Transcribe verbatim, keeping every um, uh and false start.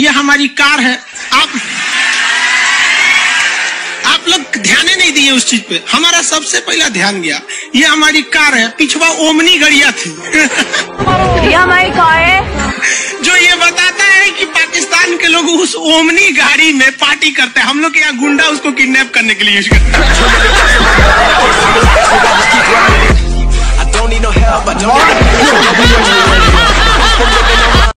ये हमारी कार है। आप आप लोग ध्यान ही नहीं दिए उस चीज पे, हमारा सबसे पहला ध्यान गया। ये हमारी कार है, पिछवा ओमनी गड़िया थी। ये हमारी कार है जो ये बताता है कि पाकिस्तान के लोग उस ओमनी गाड़ी में पार्टी करते हैं। हम लोग के यहाँ गुंडा उसको किडनैप करने के लिए यूज करते हैं।